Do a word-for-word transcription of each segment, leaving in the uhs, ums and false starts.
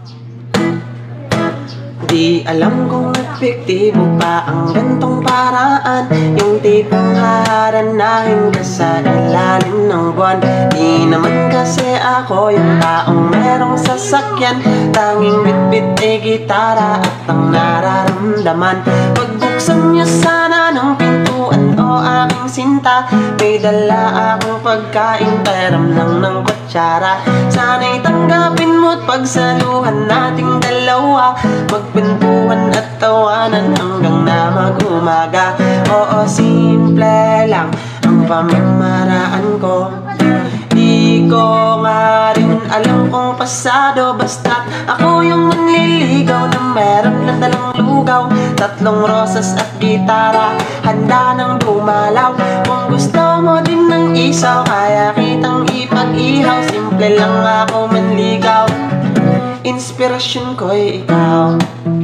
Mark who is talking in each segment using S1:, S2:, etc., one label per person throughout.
S1: Di alam kung epektibo pa ang gantong paraan, yung tipong haharanahin ka sa ilalim ng buwan. Di naman kasi ako yung taong merong sasakyan, tanging bitbit ay gitara at ang nararamdaman. Pagbuksan niyo sana ng pintuan o aking sinta, may dala akong pagkain, peram lang ng kutsara. Sana'y tanggapin mo't pagsaluhan nating dalawa, magkwentuhan at tawanan hanggang na mag-umaga. Oo, simple lang ang pamamaraan ko. Di ko nga rin alam kung pasado, basta't ako yung manliligaw na meron na dalang lugaw, tatlong rosas at gitara, handa nang dumalaw. Kung gusto mo din ng isaw, kaya kitang ipag-ihaw. Simple lang ako manligaw, inspirasyon ko'y ikaw.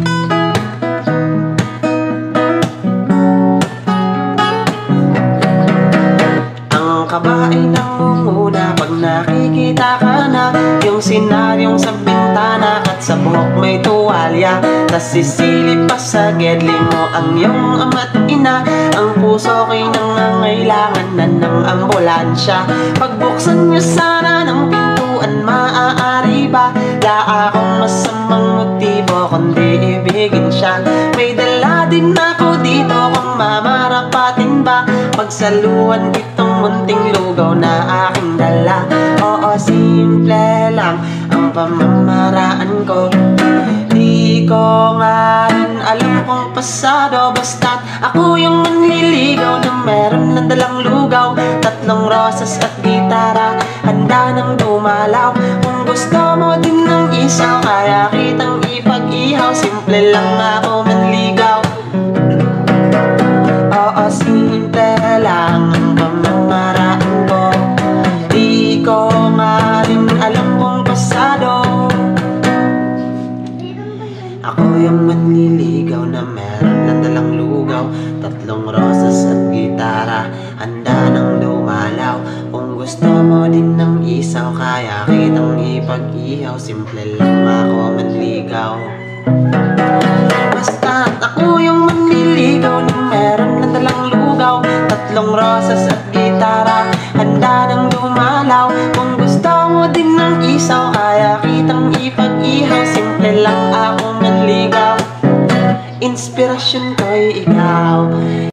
S1: Ang kaba ay nangunguna pag nakikita ka na, yung senaryong sa bintana at sa buhok may tuwalya, tas sisilip pa sa gedli mo ang iyong ama't ina. Ang puso ko'y nangangailangan na ng ambulansya. Pagbuksan niyo sana ng pintuan, maaari ba? Wala akong masamang motibo kundi ibigin siya. May dala din ako dito kung mamarapatin ba, pagsaluhan itong munting lugaw na aking dala. Oo, simple lang ang pamamaraan ko. Di ko nga rin alam kung pasado, basta't ako yung manliligaw na meron ng dalang lugaw, tatlong rosas at gitara, handa nang dumalaw. Kung gusto mo din ng isaw, kaya kitang ipag-ihaw. Simple lang ako manligaw. Oo, simple lang ang pamamaraan ko. Di ko nga rin alam kung pasado, ako yung manliligaw na meron ng dalang lugaw, tatlong rosas at gitara, handa nang dumalaw. Kung gusto mo din ng isaw, kaya kitang ipag-ihaw. Simple lang ako manligaw. Basta't ako yung manliligaw na meron ng dalang lugaw, tatlong rosas at gitara, handa nang dumalaw. Kung gusto mo din ng isaw, kaya kitang ipag-ihaw. Simple lang ako manligaw, inspirasyon ko'y ikaw.